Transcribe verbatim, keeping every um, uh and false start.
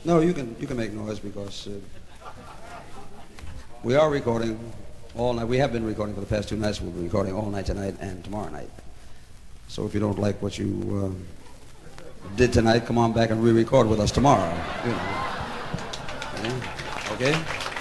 No, you can you can make noise because uh, we are recording all night. We have been recording for the past two nights. We'll be recording all night tonight and tomorrow night. So if you don't like what you uh, did tonight, come on back and re-record with us tomorrow. You know. Yeah. Okay?